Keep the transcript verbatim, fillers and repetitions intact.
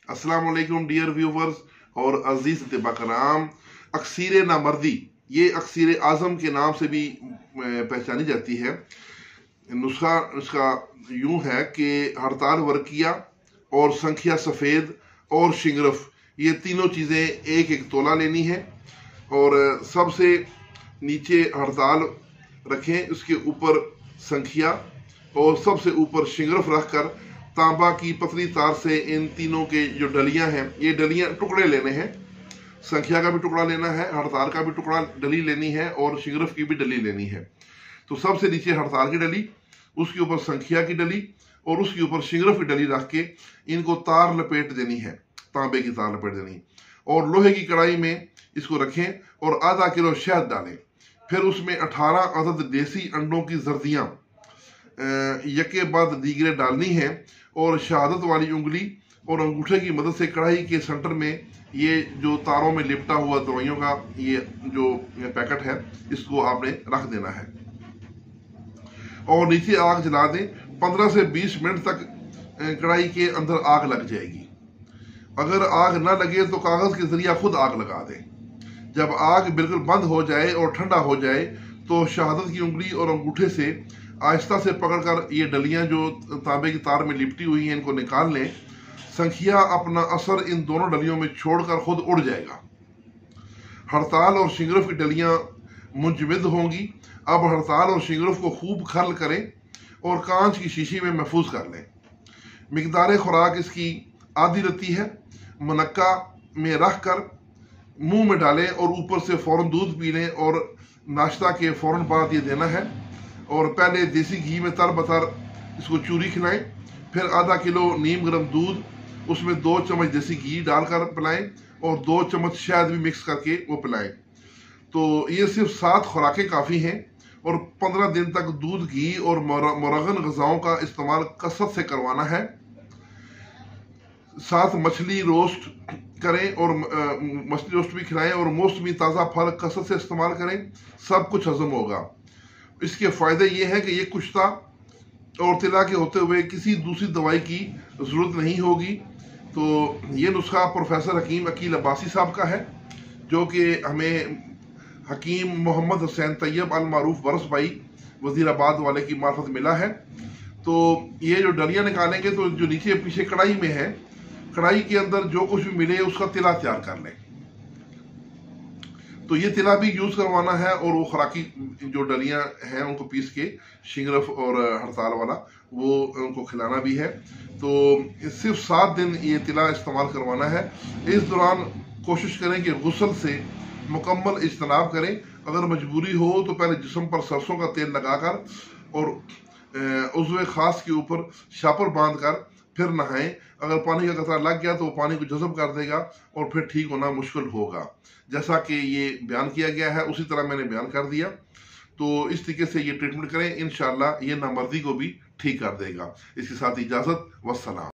अस्सलाम वालेकुम dear viewers और अजीज तिबा कराम। अक्सीर नामर्दी ये अक्सीर आज़म के नाम से भी पहचानी जाती है। नुस्खा उसका यूं है कि हड़ताल वर्किया और संख्या सफ़ेद और शिंगरफ ये तीनों चीज़ें एक एक तोला लेनी है और सबसे नीचे हड़ताल रखें, उसके ऊपर संख्या और सबसे ऊपर शिंगरफ रखकर तांबा की पतली तार से इन तीनों के जो डलियां हैं ये डलियां टुकड़े लेने हैं। संख्या का भी टुकड़ा लेना है, हड़ताल का भी टुकड़ा डली लेनी है और शिंगरफ की भी डली लेनी है। तो सबसे नीचे हड़ताल की डली, उसके ऊपर संख्या की डली और उसके ऊपर शिंगरफ की डली रख के इनको तार लपेट देनी है, तांबे की तार लपेट देनी और लोहे की कढ़ाई में इसको रखें और आधा किलो शहद डालें। फिर उसमें अठारह अदद देसी अंडों की जर्दियां यके बाद दीगरे डालनी है और शहादत वाली उंगली और अंगूठे की मदद से कढ़ाई के सेंटर में ये जो तारों में लिपटा हुआ दवाइयों का ये जो पैकेट है इसको आपने रख देना है और नीचे आग जला दें। पंद्रह से बीस मिनट तक कढ़ाई के अंदर आग लग जाएगी। अगर आग ना लगे तो कागज के जरिए खुद आग लगा दें। जब आग बिल्कुल बंद हो जाए और ठंडा हो जाए तो शहादत की उंगली और अंगूठे से आहिस्ता से पकड़कर ये डलियां जो तांबे की तार में लिपटी हुई हैं इनको निकाल लें। संख्या अपना असर इन दोनों डलियों में छोड़कर खुद उड़ जाएगा। हड़ताल और शिंगरफ की डलियां मुंजमद होंगी। अब हड़ताल और शिंगरफ को खूब खर्ल करें और कांच की शीशी में महफूज कर लें। मिकदार खुराक इसकी आधी रत्ती है। मनक्का में रख कर मुंह में डालें और ऊपर से फौरन दूध पी लें और नाश्ता के फौरन बाद ये देना है। और पहले देसी घी में तर बतर इसको चूरी खिलाएं, फिर आधा किलो नीम गर्म दूध उसमें दो चम्मच देसी घी डालकर पिलाएं और दो चम्मच शहद भी मिक्स करके वो पिलाएं। तो ये सिर्फ सात खुराकें काफ़ी हैं और पंद्रह दिन तक दूध घी और मुरगन गज़ाओं का इस्तेमाल कसरत से करवाना है। साथ मछली रोस्ट करें और मछली रोस्ट भी खिलाएं और मौसमी ताज़ा फल कसरत से इस्तेमाल करें, सब कुछ हजम होगा। इसके फायदे ये हैं कि ये कुश्ता और तिला के होते हुए किसी दूसरी दवाई की जरूरत नहीं होगी। तो ये नुस्खा प्रोफेसर हकीम अकील अब्बासी साहब का है जो कि हमें हकीम मोहम्मद हुसैन तैयब अल मारूफ बरस भाई वजीराबाद वाले की मार्फत मिला है। तो ये जो डलियां निकालेंगे तो जो नीचे पीछे कढ़ाई में है, कढ़ाई के अंदर जो कुछ भी मिले उसका तिला तैयार कर लें। तो ये तिला भी यूज करवाना है और वो खुराकी जो डलियां हैं उनको पीस के शिंगरफ और हड़ताल वाला वो उनको खिलाना भी है। तो सिर्फ सात दिन ये तिला इस्तेमाल करवाना है। इस दौरान कोशिश करें कि गुस्ल से मुकम्मल इज्तनाब करें। अगर मजबूरी हो तो पहले जिस्म पर सरसों का तेल लगाकर और उज़्व खास के ऊपर शापर बांध कर फिर नहाएं। अगर पानी का कतरा लग गया तो वो पानी को जज़ब कर देगा और फिर ठीक होना मुश्किल होगा। जैसा कि ये बयान किया गया है उसी तरह मैंने बयान कर दिया। तो इस तरीके से ये ट्रीटमेंट करें, इंशाअल्लाह ये नामर्दी को भी ठीक कर देगा। इसके साथ इजाज़त, वस्सलाम।